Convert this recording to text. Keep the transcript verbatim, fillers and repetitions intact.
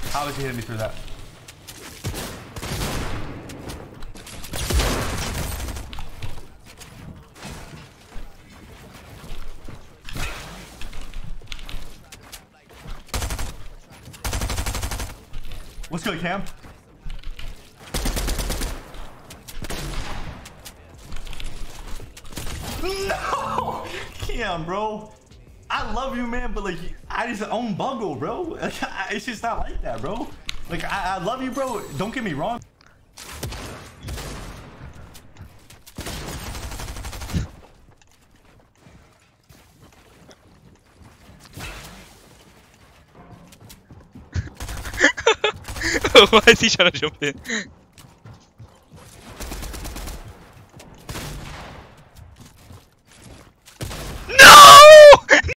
How did he hit me through that? What's good, Cam? No! Cam, bro. I love you, man, but like, I just own Bungle, bro. Like, it's just not like that, bro. Like, I, I love you, bro. Don't get me wrong. Why is he trying to jump in?